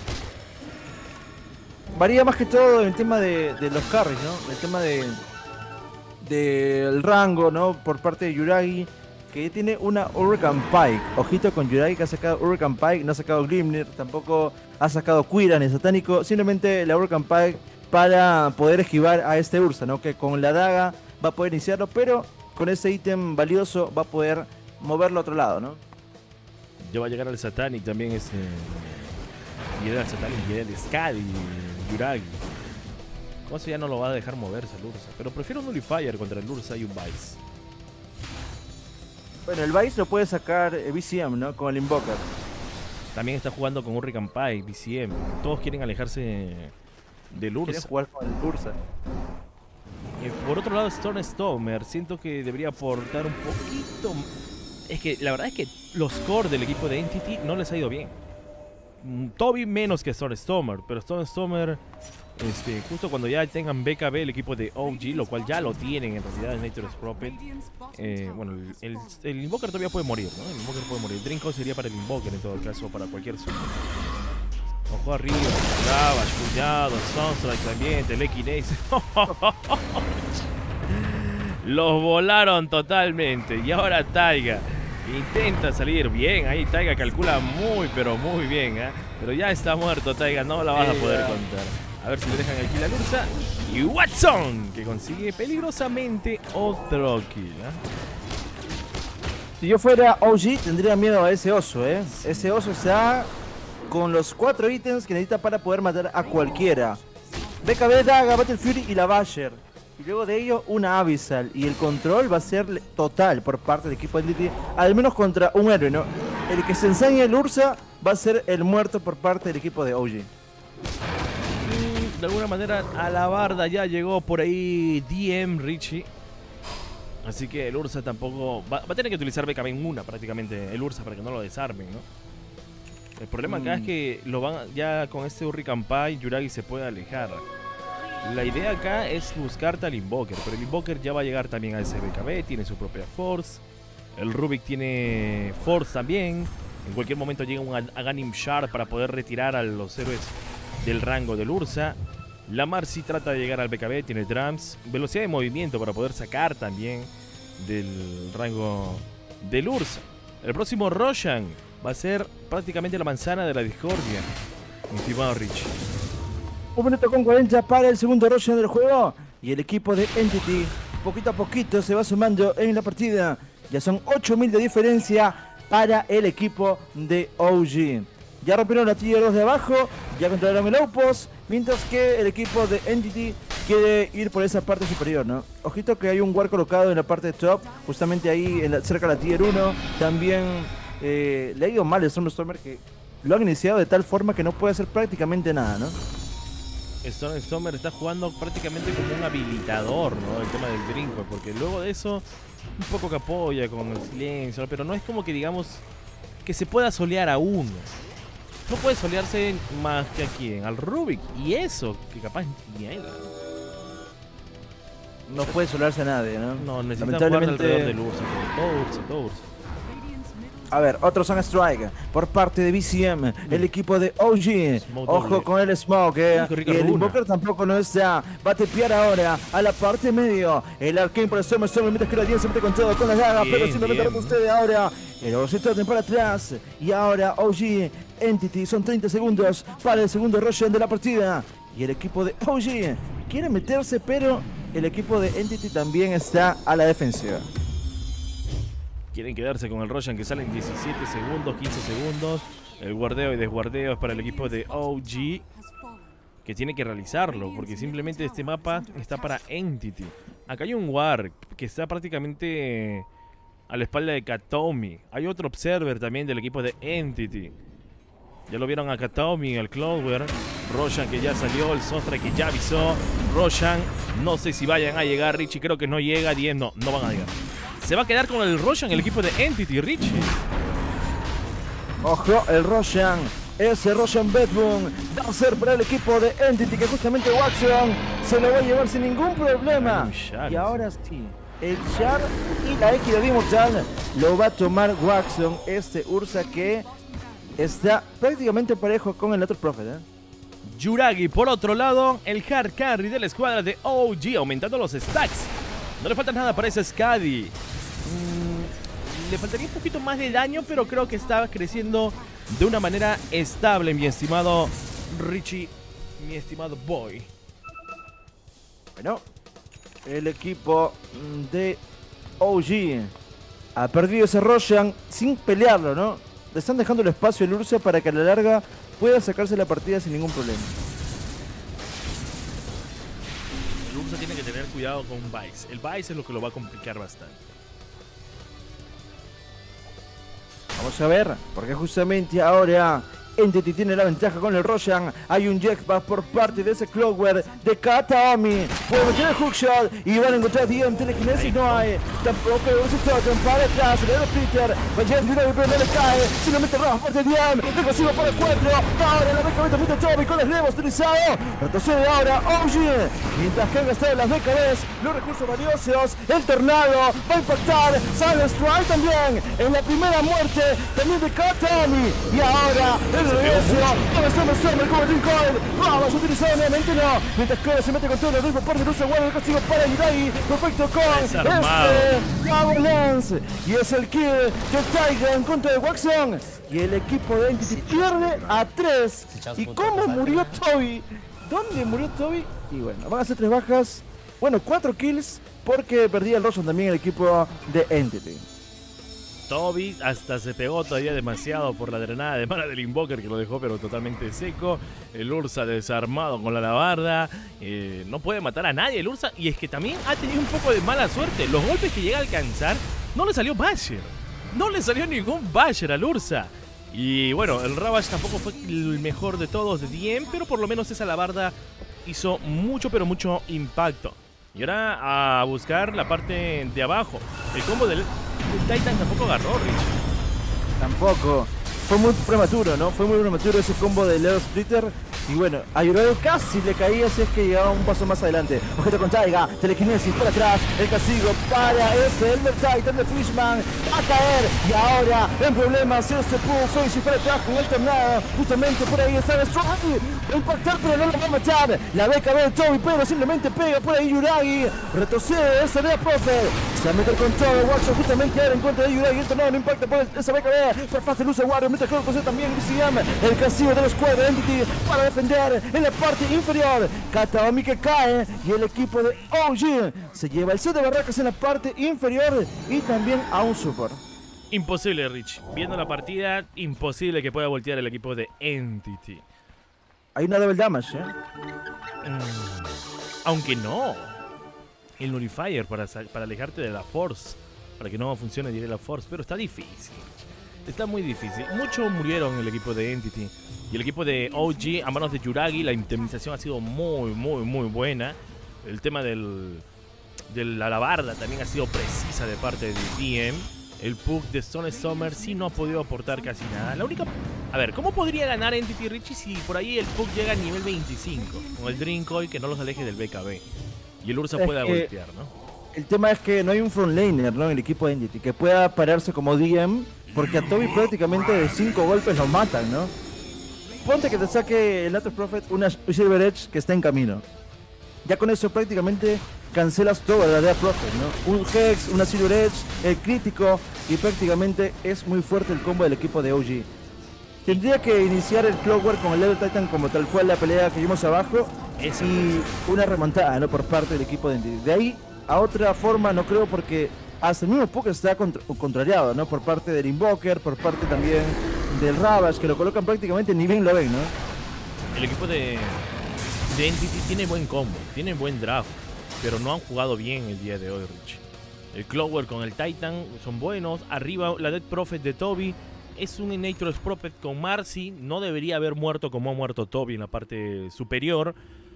Speaker 2: Varía más que todo el tema de, de los carries, ¿no? El tema de del rango, ¿no? Por parte de Yuragi, que tiene una Hurricane Pike. Ojito con Yuragi, que ha sacado Hurricane Pike, no ha sacado Glimmer, tampoco ha sacado Quira ni Satánico, simplemente la Hurricane Pike para poder esquivar a este Ursa, ¿no? Que con la daga va a poder iniciarlo, pero con ese ítem valioso va a poder moverlo a otro lado, ¿no?
Speaker 1: Ya va a llegar al Satanic también ese. Y era el Satanic y era el Skadi y Yuragi. Cosa ya no lo va a dejar moverse el Ursa. Pero prefiero un Nullifier contra el Ursa y un Vice.
Speaker 2: Bueno, el Vice lo puede sacar eh, B C M, ¿no? Con el Invoker.
Speaker 1: También está jugando con Hurricane Pike, B C M. Todos quieren alejarse del
Speaker 2: Quiere
Speaker 1: Ursa.
Speaker 2: jugar con el Ursa.
Speaker 1: Eh, por otro lado, Stormstormer, siento que debería aportar un poquito. Es que la verdad es que los core del equipo de Entity no les ha ido bien. Mm, Toby menos que Stormstormer, pero Stormstormer, este, justo cuando ya tengan B K B el equipo de O G, lo cual ya lo tienen en realidad en Nature's Prophet. Eh, bueno, el, el, el Invoker todavía puede morir, ¿no? El Invoker puede morir. Dreamcoat sería para el Invoker en todo caso, para cualquier super. Ojo arriba, Ravage, cuidado, Sunstrike también, Telekinese. Los volaron totalmente. Y ahora Taiga intenta salir bien. Ahí Taiga calcula muy, pero muy bien, ¿eh? Pero ya está muerto Taiga, no la vas a poder contar. A ver si le dejan el kill a Ursa. Y Watson, que consigue peligrosamente otro kill, ¿eh?
Speaker 2: Si yo fuera O G, tendría miedo a ese oso, ¿eh? Ese oso está con los cuatro ítems que necesita para poder matar a cualquiera. B K B, Daga, Battle Fury y la Basher. Y luego de ello, una Abyssal. Y el control va a ser total por parte del equipo de Entity. Al menos contra un héroe, ¿no? El que se ensañe el Ursa va a ser el muerto por parte del equipo de O G.
Speaker 1: De alguna manera a la barda ya llegó por ahí D M Richie. Así que el Ursa tampoco... Va, va a tener que utilizar B K B en una prácticamente el Ursa para que no lo desarmen, ¿no? El problema acá mm. es que lo van ya con este Hurricane Pike, Yuragi se puede alejar. La idea acá es buscar al Invoker, pero el Invoker ya va a llegar también a ese B K B, tiene su propia Force. El Rubik tiene Force también. En cualquier momento llega un Aghanim Shard para poder retirar a los héroes del rango del Ursa. La Marcy trata de llegar al B K B, tiene Drums, velocidad de movimiento para poder sacar también del rango del Ursa. El próximo Roshan va a ser prácticamente la manzana de la discordia, mi estimado Rich.
Speaker 2: Un minuto con cuarenta para el segundo Roshan del juego. Y el equipo de Entity, poquito a poquito, se va sumando en la partida. Ya son ocho mil de diferencia para el equipo de O G. Ya rompieron la tier dos de abajo, ya controlaron el outpost, mientras que el equipo de Entity quiere ir por esa parte superior, ¿no? Ojito que hay un ward colocado en la parte de top, justamente ahí en la, cerca de la tier uno. También eh, le ha ido mal el Stormstormer, que lo han iniciado de tal forma que no puede hacer prácticamente nada, ¿no?
Speaker 1: Stormstormer está jugando prácticamente como un habilitador, ¿no? El tema del Drinko, porque luego de eso un poco que apoya con el silencio, pero no es como que digamos que se pueda solear a uno. no puede solearse más que a quién, al Rubik. Y eso, que capaz ni a él.
Speaker 2: No puede solarse a nadie, ¿no?
Speaker 1: No, necesita jugar alrededor del Ursa. Todo, todo Ursa, todo Ursa.
Speaker 2: A ver, otro Sun Strike por parte de B C M, el equipo de O G.
Speaker 1: Smoke
Speaker 2: Ojo
Speaker 1: doble.
Speaker 2: con el Smoke, eh.
Speaker 1: Rico, rico
Speaker 2: Y el
Speaker 1: runa.
Speaker 2: Invoker tampoco no está. Va a tepear ahora a la parte medio. El Arcane por el Summer Summer, mientras que la diez se mete con todo, con las dagas,
Speaker 1: Bien,
Speaker 2: pero simplemente
Speaker 1: bien.
Speaker 2: retrocede ahora. El Ositoten para atrás. Y ahora O G, Entity, son treinta segundos para el segundo Roshan de la partida. Y el equipo de O G quiere meterse, pero el equipo de Entity también está a la defensiva.
Speaker 1: Quieren quedarse con el Roshan que sale en diecisiete segundos, quince segundos. El guardeo y desguardeo es para el equipo de O G, que tiene que realizarlo, porque simplemente este mapa está para Entity. Acá hay un Warg que está prácticamente a la espalda de Katomi. Hay otro Observer también del equipo de Entity. Ya lo vieron a Katomi, al Cloudware. Roshan que ya salió, el Sostra que ya avisó. Roshan, no sé si vayan a llegar. Richie creo que no llega. diez no, no van a llegar. Se va a quedar con el Roshan, el equipo de Entity, Richie.
Speaker 2: Ojo, el Roshan. Ese Roshan Bedroom va a ser para el equipo de Entity, que justamente Waxon se lo va a llevar sin ningún problema.
Speaker 1: Ay, un Shard.
Speaker 2: Y ahora sí, el Shard y la Égida de Immortal lo va a tomar Waxon, este Ursa que está prácticamente parejo con el otro Prophet, ¿eh?
Speaker 1: Yuragi, por otro lado, el hard carry de la escuadra de O G, aumentando los stacks. No le falta nada para ese Skadi. Mm, le faltaría un poquito más de daño, pero creo que está creciendo de una manera estable, mi estimado Richie, mi estimado Boy.
Speaker 2: Bueno, el equipo de O G ha perdido ese Roshan sin pelearlo, ¿no? Le están dejando el espacio al Ursa para que a la larga pueda sacarse la partida sin ningún problema.
Speaker 1: El Ursa tiene que tener cuidado con Vice. El Vice es lo que lo va a complicar bastante.
Speaker 2: Vamos a ver, porque justamente ahora Entity tiene la ventaja con el Roshan. Hay un jetpack por parte de ese Clockwork de Kataomi. Puede meter el hookshot y van a encontrar D M. Telekinesis no hay. Tampoco se tocan para atrás. El Peter. Vaya el pero no le cae. Simplemente roja por parte de D M. El pasivo para el cuatro. Ahora la beca B de Toby con los levos utilizado. Retrocede ahora O G. Mientras que han gastado las B K Bs, los recursos valiosos. El tornado va a impactar. Silent Strike también. En la primera muerte también de Kataomi. Y ahora el regreso. Ahora estamos en el como Coil. Vamos a utilizar nuevamente no. Mientras que ahora se mete con todo el ritmo por derecha. Guarda el castigo para Yuragi. Perfecto con
Speaker 1: Desarmado.
Speaker 2: este Power Lance. Y es el kill de Tiger en contra de Waxon. Y el equipo de Entity pierde a tres. ¿Y cómo murió Toby? ¿Dónde murió Toby? Y bueno, van a ser tres bajas. Bueno, cuatro kills porque perdía el Roshan también el equipo de Entity.
Speaker 1: Toby hasta se pegó todavía demasiado por la granada de mana del Invoker que lo dejó pero totalmente seco. El Ursa desarmado con la alabarda. Eh, no puede matar a nadie el Ursa. Y es que también ha tenido un poco de mala suerte. Los golpes que llega a alcanzar no le salió Basher. No le salió ningún Basher al Ursa. Y bueno, el Ravage tampoco fue el mejor de todos de D M, pero por lo menos esa alabarda hizo mucho pero mucho impacto. Y ahora a buscar la parte de abajo. El combo del, del Titan tampoco agarró, Rich.
Speaker 2: Tampoco. Fue muy prematuro, ¿no? Fue muy prematuro ese combo de Leo Splitter. Y bueno, a Yuragi casi le caía si es que llegaba un paso más adelante. Objeto con Taiga, telequinesis por atrás. El castigo para ese Elmer Titan de Fishman. Va a caer. Y ahora en problemas este Pulse. Y si para atrás con el tornado. Justamente por ahí está el Strike. Va a impactar pero no lo va a matar. La B K B de Toby pero simplemente pega por ahí Yuragi. Retrocede esa de Prophet. Se va a meter con todo. Watson justamente ahora en contra de Yuragi. El tornado no impacta por el, esa B K B. Por fácil luce Wario. Mientras que lo posee también B C M. El castigo de los cuadros Entity para defender en la parte inferior. Kataomi que cae y el equipo de O G se lleva el set de barracas en la parte inferior y también a un support.
Speaker 1: Imposible, Rich. Viendo la partida, imposible que pueda voltear el equipo de Entity.
Speaker 2: Hay una double damage, ¿eh?
Speaker 1: Mm, aunque no. El Nullifier para, para alejarte de la Force. Para que no funcione diré la Force. Pero está difícil. Está muy difícil. Muchos murieron en el equipo de Entity. Y el equipo de O G a manos de Yuragi, la indemnización ha sido muy, muy, muy buena. El tema del, de la alabarda también ha sido precisa de parte de D M. El Puck de Stone Summer sí no ha podido aportar casi nada. La única A ver, ¿cómo podría ganar Entity Richie si por ahí el Puck llega a nivel veinticinco? Con el Dreamcoil que no los aleje del B K B. Y el Ursa
Speaker 2: Es
Speaker 1: pueda
Speaker 2: que
Speaker 1: golpear, ¿no?
Speaker 2: El tema es que no hay un frontlaner, ¿no? En el equipo de Entity que pueda pararse como D M, porque a Toby prácticamente de cinco golpes lo matan, ¿no? Ponte que te saque el Nature Prophet una Silver Edge que está en camino. Ya con eso prácticamente cancelas todo la Death Prophet, ¿no? Un Hex, una Silver Edge, el crítico, y prácticamente es muy fuerte el combo del equipo de O G. Tendría que iniciar el Clockwork con el Level Titan como tal cual la pelea que vimos abajo.
Speaker 1: Eso.
Speaker 2: Y una remontada, ¿no? Por parte del equipo de Entity. De ahí a otra forma no creo, porque hasta el mismo Puck está contra contrariado, ¿no? Por parte del Invoker, por parte también del Ravage, que lo colocan prácticamente ni bien lo ven, ¿no?
Speaker 1: El equipo de, de Entity tiene buen combo, tiene buen draft, pero no han jugado bien el día de hoy, Rich. El Clover con el Titan son buenos. Arriba la Death Prophet de Toby es un Nature's Prophet con Marcy. No debería haber muerto como ha muerto Toby en la parte superior.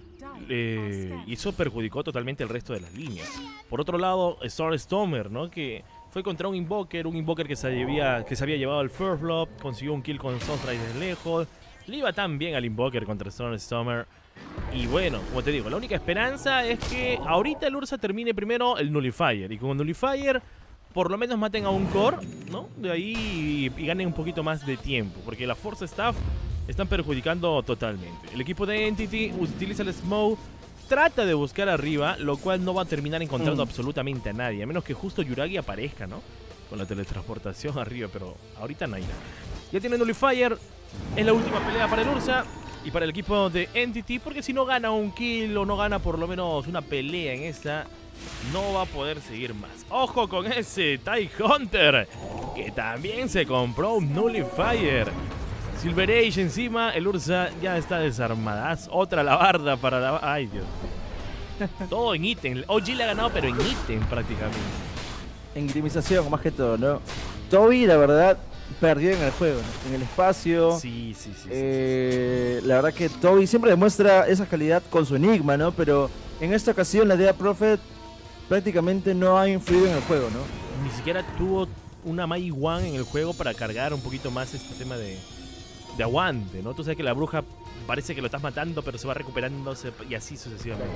Speaker 1: Eh, y eso perjudicó totalmente el resto de las líneas. Por otro lado, Starstormer, ¿no? Que fue contra un Invoker, un Invoker que se había, que se había llevado al First Blood, consiguió un kill con Sunstrike desde lejos. Le iba tan bien al Invoker contra Starstormer. Y bueno, como te digo, la única esperanza es que ahorita el Ursa termine primero el Nullifier. Y con Nullifier por lo menos maten a un core, ¿no? De ahí y, y ganen un poquito más de tiempo. Porque la Force Staff están perjudicando totalmente. El equipo de Entity utiliza el Smoke, trata de buscar arriba, lo cual no va a terminar encontrando mm. absolutamente a nadie. A menos que justo Yuragi aparezca, ¿no? Con la teletransportación arriba, pero ahorita no hay nada. Ya tiene Nullifier, es la última pelea para el Ursa y para el equipo de Entity, porque si no gana un kill o no gana por lo menos una pelea en esta, no va a poder seguir más. Ojo con ese TIE Hunter, que también se compró un Nullifier. Silver Age encima, el Ursa ya está desarmadazo. Otra alabarda para la... Ay, Dios. Todo en ítem. O G le ha ganado, pero en ítem prácticamente.
Speaker 2: En itemización, más que todo, ¿no? Toby, la verdad, perdió en el juego, ¿no? En el espacio.
Speaker 1: Sí, sí, sí,
Speaker 2: eh,
Speaker 1: sí, sí.
Speaker 2: La verdad que Toby siempre demuestra esa calidad con su enigma, ¿no? Pero en esta ocasión la Death Prophet prácticamente no ha influido en el juego, ¿no?
Speaker 1: Ni siquiera tuvo una Mai One en el juego para cargar un poquito más este tema de... de aguante, ¿no? Tú sabes que la bruja parece que lo estás matando, pero se va recuperando y así sucesivamente.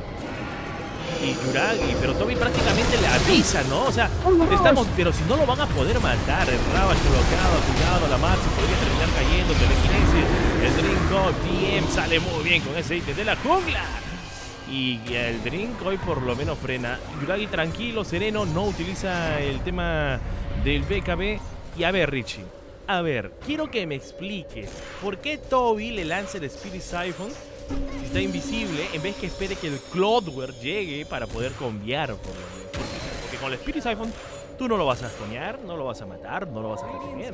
Speaker 1: Y Yuragi, pero Toby prácticamente le avisa, ¿no? O sea, estamos, pero si no lo van a poder matar, el Ravage colocado, cuidado, la Marcy podría terminar cayendo, telequinesis, el Dreamcoil, D M sale muy bien con ese ítem de la jungla. Y el Dreamcoil por lo menos frena. Yuragi tranquilo, sereno, no utiliza el tema del B K B. Y a ver, Richie, a ver, quiero que me expliques por qué Toby le lanza el Spirit Siphon si está invisible, en vez que espere que el Cloudware llegue para poder cambiar por lo menos. Porque con el Spirit Siphon tú no lo vas a estonear, no lo vas a matar, no lo vas a retener.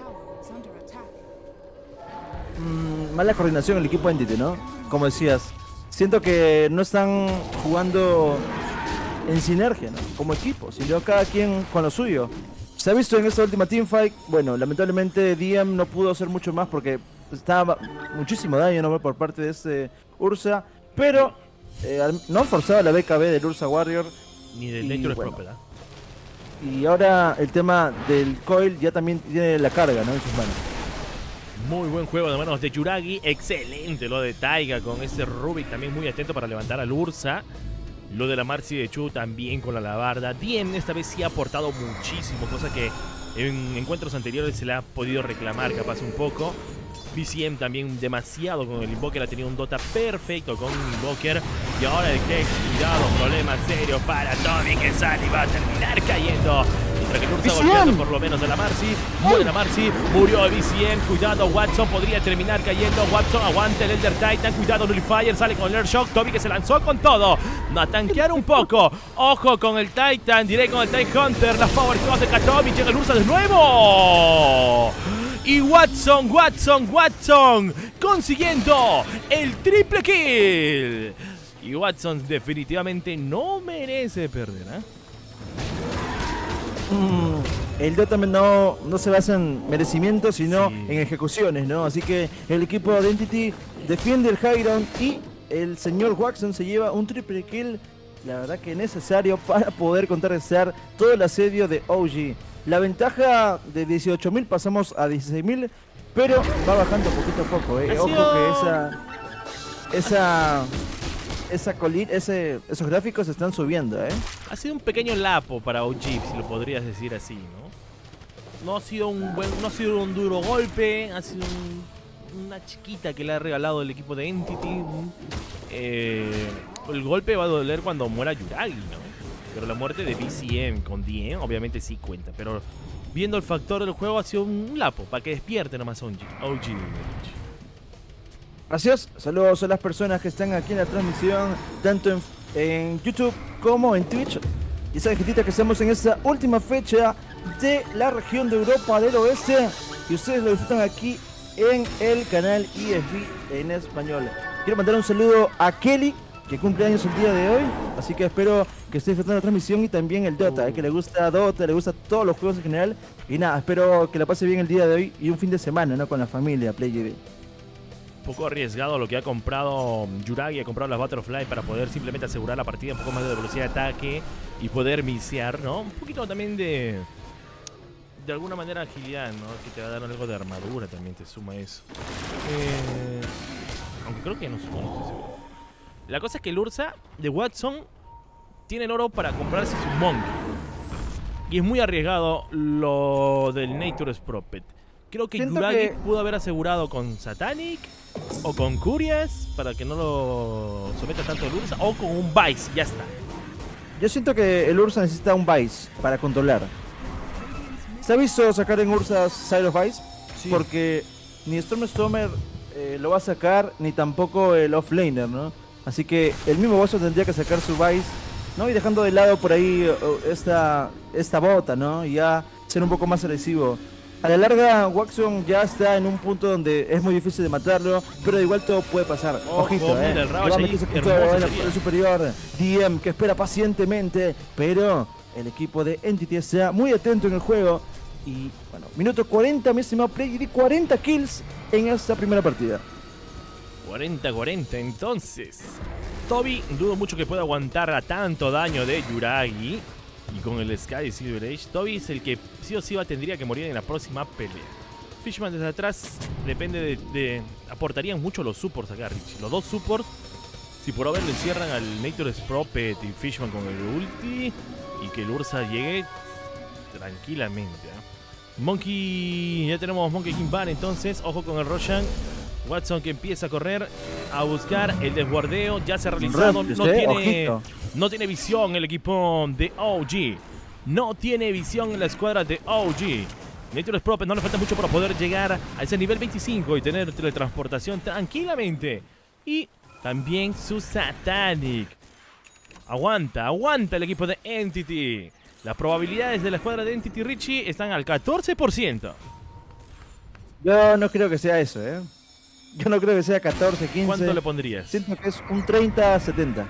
Speaker 2: Mm, mala coordinación en el equipo Entity, ¿no? Como decías, siento que no están jugando en sinergia, ¿no? Como equipo, sino cada quien con lo suyo. Se ha visto en esta última teamfight, bueno, lamentablemente D M no pudo hacer mucho más porque estaba muchísimo daño, ¿no? Por parte de este Ursa, pero eh, no han forzado la B K B del Ursa Warrior.
Speaker 1: Ni del Nature's bueno, Prophet, ¿eh?
Speaker 2: Y ahora el tema del Coil ya también tiene la carga, ¿no? En sus manos.
Speaker 1: Muy buen juego de manos de Yuragi, excelente lo de Taiga con ese Rubik también muy atento para levantar al Ursa. Lo de la Marcy de Chu también con la alabarda. D M esta vez sí ha aportado muchísimo, cosa que en encuentros anteriores se le ha podido reclamar capaz un poco. B C M también demasiado con el Invoker, ha tenido un Dota perfecto con un Invoker. Y ahora el Hex, cuidado, problemas serios para Toby que sale y va a terminar cayendo. Mientras que el Ursa golpeando por lo menos a la Marcy. Muere la Marcy, murió el B C M. Cuidado, Watson podría terminar cayendo. Watson aguanta el Elder Titan. Cuidado, Nullifier sale con el Air Shock. Toby que se lanzó con todo. A tanquear un poco. Ojo con el Titan, diré con el TIE Hunter. Las Power Claws de Katobi. Llega el Ursa de nuevo. Y Watson, Watson, Watson consiguiendo el triple kill. Y Watson definitivamente no merece perder, ¿eh?
Speaker 2: Mm, el Dota no, no se basa en merecimientos, sino
Speaker 1: sí.
Speaker 2: en ejecuciones, ¿no? Así que el equipo de Entity defiende el high ground y el señor Watson se lleva un triple kill, la verdad que necesario para poder contrarrestar todo el asedio de O G. La ventaja de dieciocho mil pasamos a dieciséis mil pero va bajando poquito a poco, eh.
Speaker 1: Ha
Speaker 2: Ojo
Speaker 1: sido-
Speaker 2: que esa... Esa... Esa colina, ese, esos gráficos están subiendo, eh.
Speaker 1: Ha sido un pequeño lapo para O G, si lo podrías decir así, ¿no? No ha sido un buen, no ha sido un duro golpe, ha sido un- una chiquita que le ha regalado el equipo de Entity. Eh, el golpe va a doler cuando muera Yuragi, ¿no? Pero la muerte de B C M con D M obviamente sí cuenta. Pero viendo el factor del juego ha sido un lapo para que despierte nomás O G. O G.
Speaker 2: Gracias, saludos a las personas que están aquí en la transmisión, tanto en, en YouTube como en Twitch. Y esa gentita que estamos en esta última fecha de la región de Europa del Oeste. Y ustedes lo disfrutan aquí en el canal E S B en español. Quiero mandar un saludo a Kelly, que cumple años el día de hoy. Así que espero que esté disfrutando la transmisión y también el Dota, eh, que le gusta Dota, le gusta todos los juegos en general. Y nada, espero que la pase bien el día de hoy y un fin de semana, ¿no? Con la familia, Play G B.
Speaker 1: Un poco arriesgado lo que ha comprado Yuragi, ha comprado las Butterfly para poder simplemente asegurar la partida, un poco más de velocidad de ataque y poder viciar, ¿no? Un poquito también de de alguna manera agilidad, ¿no? Que te va a dar algo de armadura también, te suma eso. Eh, aunque creo que no suma, no estoy seguro. La cosa es que el Ursa de Watson tiene el oro para comprarse su Monkey. Y es muy arriesgado lo del Nature's Prophet. Creo que
Speaker 2: Siento
Speaker 1: Yuragi
Speaker 2: que-
Speaker 1: pudo haber asegurado con Satanic o con Curious para que no lo someta tanto el Ursa, o con un Vice, ya está.
Speaker 2: Yo siento que el Ursa necesita un Vice para controlar. ¿Se ha visto sacar en Ursa Side of Vice?
Speaker 1: Sí.
Speaker 2: Porque ni Stormstormer eh, lo va a sacar, ni tampoco el Offlaner, ¿no? Así que el mismo Bosso tendría que sacar su Vice, ¿no? Y dejando de lado por ahí uh, esta, esta bota, ¿no? Y ya ser un poco más agresivo. A la larga, Waxon ya está en un punto donde es muy difícil de matarlo, pero de igual todo puede pasar.
Speaker 1: Ojo,
Speaker 2: Ojito,
Speaker 1: mira,
Speaker 2: eh.
Speaker 1: el Ravage
Speaker 2: Que va a
Speaker 1: ahí,
Speaker 2: meterse justo
Speaker 1: hermoso
Speaker 2: en la
Speaker 1: sería.
Speaker 2: parte superior. D M que espera pacientemente, pero el equipo de Entity está muy atento en el juego. Y bueno, minuto cuarenta, mi estimado Play, y cuarenta kills en esta primera partida.
Speaker 1: cuarenta cuarenta entonces. Toby dudo mucho que pueda aguantar a tanto daño de Yuragi. Y con el Sky Silver Age, Toby es el que sí o sí va, tendría que morir en la próxima pelea. Fishman desde atrás depende de, de- aportarían mucho los supports acá, Richie. Los dos supports, si por haber le cierran al Nature's Prophet y Fishman con el ulti, y que el Ursa llegue tranquilamente. ¿eh? Monkey, ya tenemos Monkey King Ban, entonces, ojo con el Roshan. Watson que empieza a correr, a buscar el desguardeo, ya se ha realizado,
Speaker 2: Raptors,
Speaker 1: no
Speaker 2: eh,
Speaker 1: tiene,
Speaker 2: ojito.
Speaker 1: no tiene visión el equipo de O G. No tiene visión en la escuadra de O G. Nature's Prophet no le falta mucho para poder llegar a ese nivel veinticinco y tener teletransportación tranquilamente. Y también su Satanic. Aguanta, aguanta el equipo de Entity. Las probabilidades de la escuadra de Entity, Richie, están al catorce por ciento.
Speaker 2: Yo no creo que sea eso, ¿eh? Yo no creo que sea catorce, quince.
Speaker 1: ¿Cuánto le pondrías?
Speaker 2: Siento que es un treinta a setenta.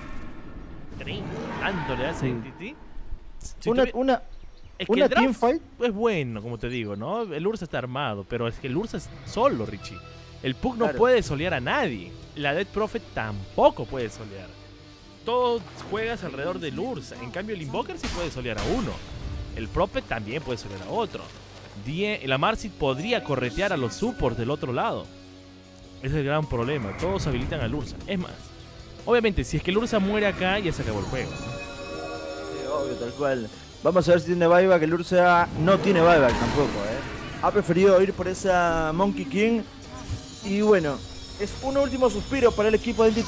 Speaker 1: ¿Cuánto le hace a Entity? Si
Speaker 2: Una,
Speaker 1: tuvi-
Speaker 2: una,
Speaker 1: Es que
Speaker 2: una
Speaker 1: el draft
Speaker 2: teamfight.
Speaker 1: es bueno, como te digo, ¿no? El Ursa está armado, pero es que el Ursa es solo, Richie. El Pug no
Speaker 2: Claro.
Speaker 1: puede solear a nadie. La Dead Prophet tampoco puede solear. Todo juegas alrededor del Ursa. En cambio, el Invoker sí puede solear a uno. El Prophet también puede solear a otro. Die- la Marsit podría corretear a los supports del otro lado. Ese es el gran problema. Todos habilitan al Ursa. Es más, obviamente, si es que el Ursa muere acá, ya se acabó el juego.
Speaker 2: Sí, obvio, tal cual. Vamos a ver si tiene buyback. El Ursa no tiene buyback tampoco, ¿eh? Ha preferido ir por esa Monkey King. Y bueno, es un último suspiro para el equipo de N T